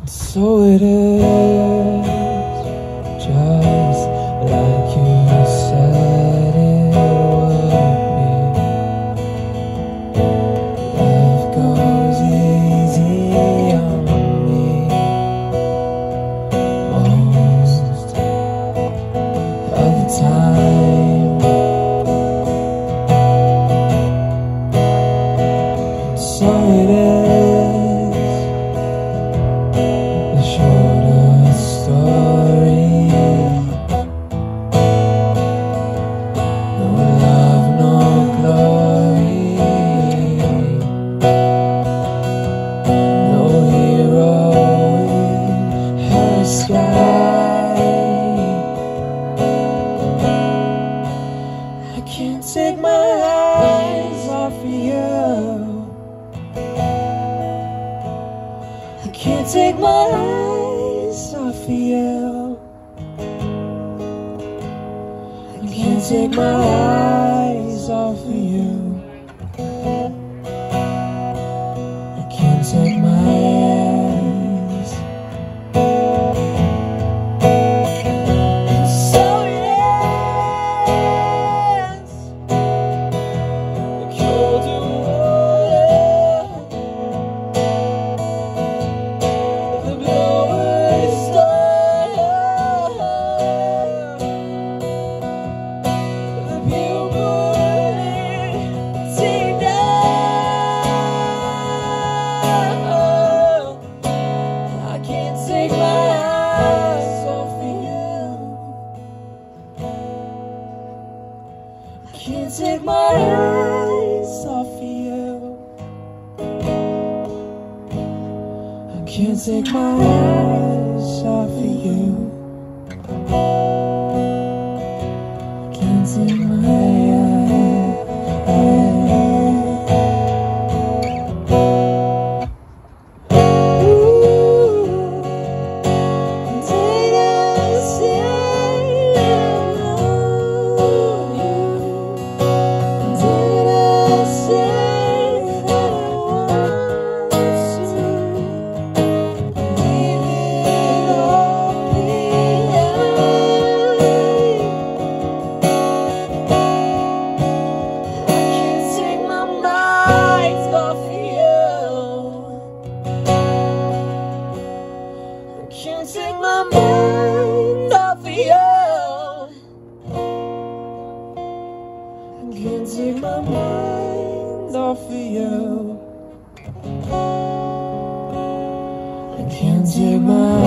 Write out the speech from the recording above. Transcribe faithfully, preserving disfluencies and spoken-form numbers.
So it is, just like you said it would be. Life goes easy on me most of the time. So it is. I can't take my eyes off of you. I can't take my eyes off of you. I can't take my eyes off of you. I can't take my eyes. Can't take my eyes off of you. I can't take my eyes off of you. I can't take my can't take my mind off of you. I can't take my mind off of you. I can't take my